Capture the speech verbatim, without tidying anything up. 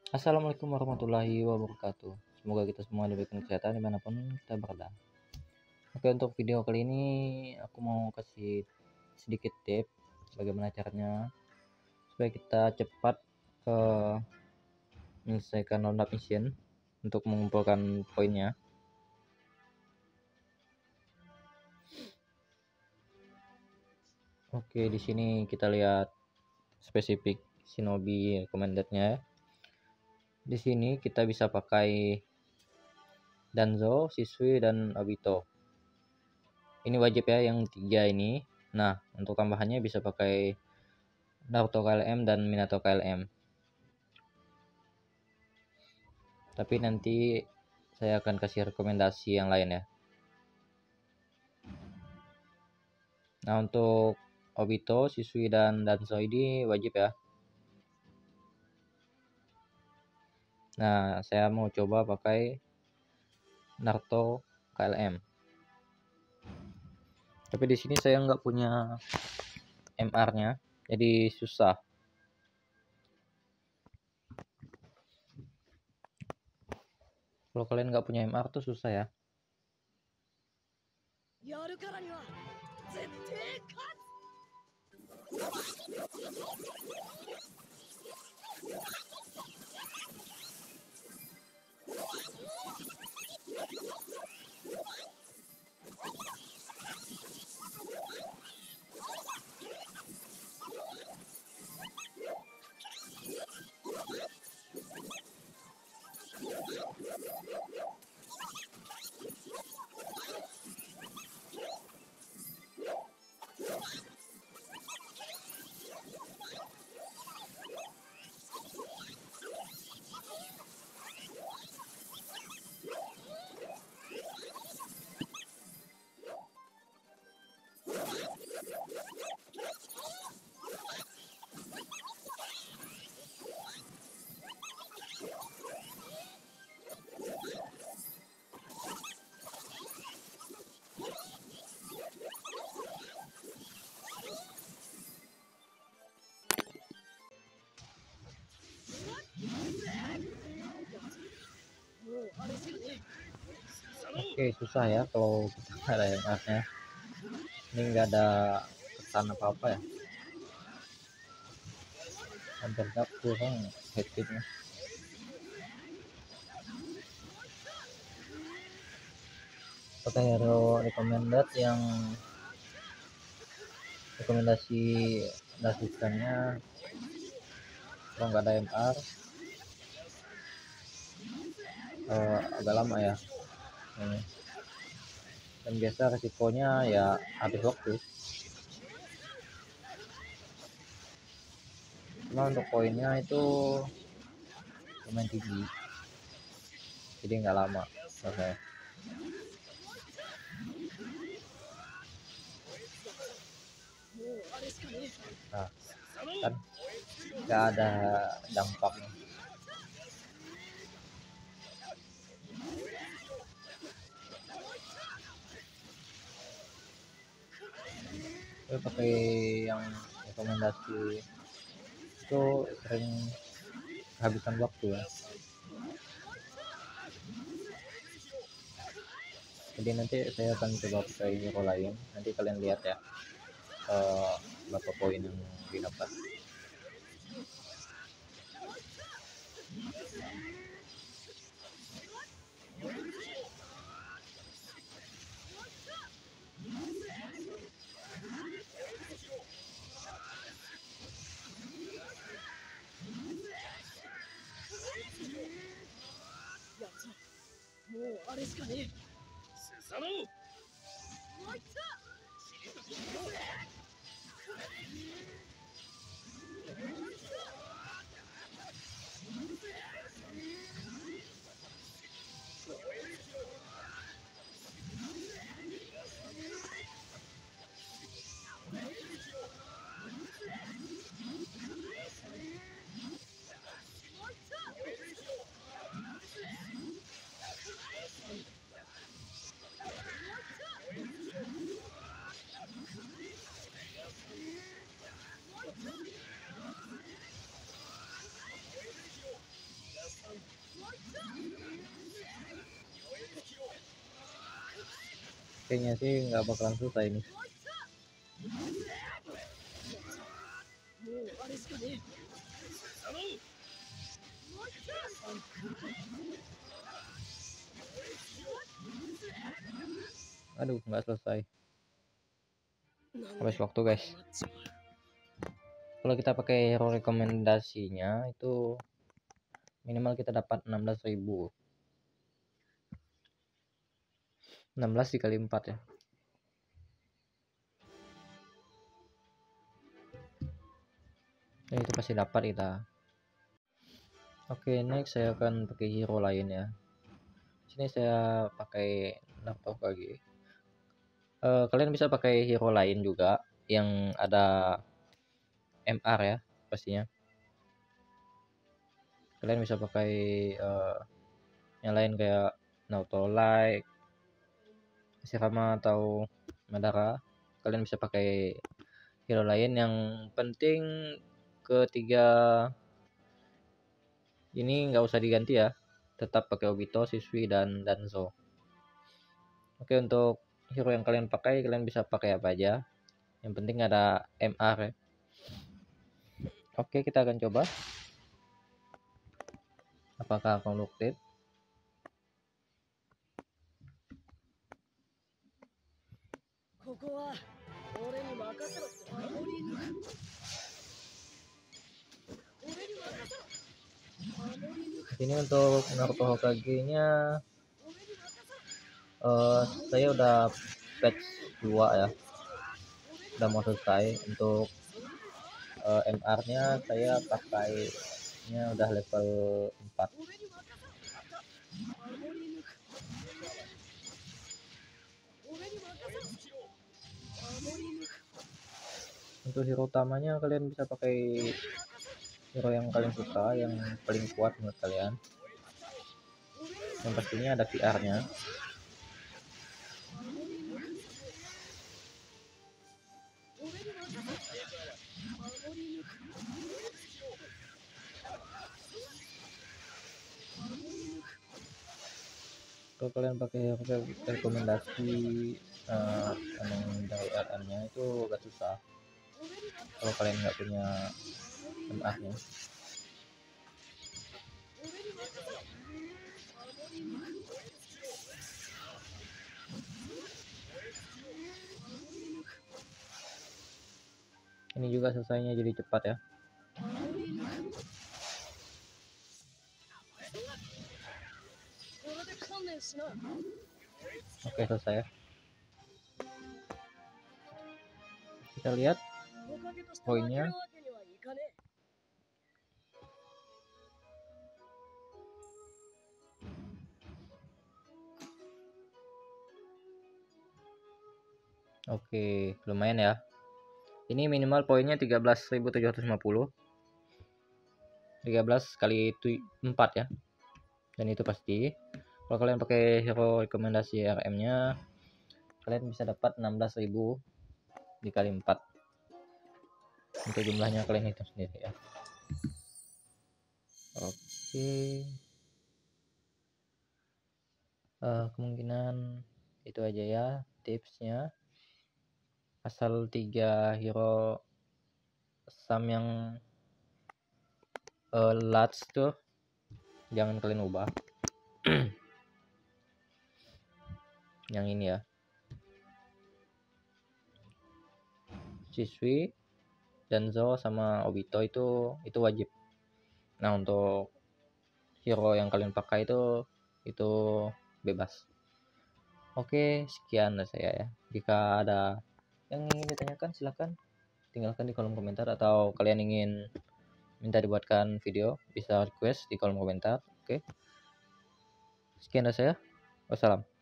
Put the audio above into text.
Assalamualaikum warahmatullahi wabarakatuh. Semoga kita semua diberikan kesehatan dimanapun kita berada. Oke, untuk video kali ini aku mau kasih sedikit tips bagaimana caranya supaya kita cepat uh, menyelesaikan roundup mission untuk mengumpulkan poinnya. Oke, di sini kita lihat spesifik shinobi recommended-nya. Di sini kita bisa pakai Danzo, Shisui, dan Obito. Ini wajib ya yang tiga ini. Nah, untuk tambahannya bisa pakai Naruto K L M dan Minato K L M. Tapi nanti saya akan kasih rekomendasi yang lain ya. Nah, untuk Obito, Shisui, dan Danzo ini wajib ya. Nah, saya mau coba pakai Naruto K L M. Tapi di sini saya nggak punya M R-nya, jadi susah. Kalau kalian nggak punya M R tuh susah ya. Oke, susah ya kalau kita nggak ada M R-nya. Ini nggak ada kesan apa-apa ya. Hampir kurang hit-hitnya. Pakai hero recommended yang rekomendasi dasarnya kalau nggak ada M R uh, agak lama ya ini. Dan biasa resikonya ya habis waktu. Cuma untuk poinnya itu lumayan tinggi, jadi nggak lama selesai. Nah, kan nggak ada dampaknya. Tapi pakai yang rekomendasi itu sering kehabisan waktu ya. Jadi nanti saya akan coba pakai hero lain, nanti kalian lihat ya uh, berapa poin yang didapat. kayaknya sih nggak bakalan susah ini. Aduh, nggak selesai. Habis waktu guys. Kalau kita pakai hero rekomendasinya itu minimal kita dapat enam belas ribu. enam belas dikali empat ya. Nah, itu pasti dapat kita. Oke, next saya akan pakai hero lain ya. Sini saya pakai Naruto Kage. Uh, kalian bisa pakai hero lain juga yang ada M R ya pastinya. Kalian bisa pakai uh, yang lain kayak Naruto Light, Shirama atau Madara. Kalian bisa pakai hero lain, yang penting ketiga ini nggak usah diganti ya, tetap pakai Obito, Shisui, dan Danzo. Oke, untuk hero yang kalian pakai, kalian bisa pakai apa aja, yang penting ada M R ya. Oke, kita akan coba apakah akan luktit. Ini untuk Naruto Hokage nya uh, saya udah patch dua ya, udah mau selesai. Untuk uh, M R nya saya pakainya udah level empat. Untuk hero utamanya kalian bisa pakai hero yang kalian suka, yang paling kuat menurut kalian, yang pastinya ada V R nya. Kalau kalian pakai rekomendasi uh, dari R M nya itu agak susah kalau kalian nggak punya M R nya. Ini juga selesainya jadi cepat ya. Oke, selesai ya. Kita lihat poinnya. Oke, lumayan ya. Ini minimal poinnya tiga belas ribu tujuh ratus lima puluh. tiga belas kali empat ya. Dan itu pasti. Kalau kalian pakai hero rekomendasi R M-nya, kalian bisa dapat enam belas ribu dikali empat. Untuk jumlahnya kalian hitung sendiri ya. Oke. Uh, kemungkinan itu aja ya tipsnya. Asal tiga hero Sam yang uh, lats tuh jangan kalian ubah. Yang ini ya, Shisui, Danzo sama Obito itu itu wajib. Nah, untuk hero yang kalian pakai itu itu bebas. Oke, sekian dari saya ya. Jika ada yang ingin ditanyakan silahkan tinggalkan di kolom komentar, atau kalian ingin minta dibuatkan video bisa request di kolom komentar. Oke, sekian dari saya. Wassalam.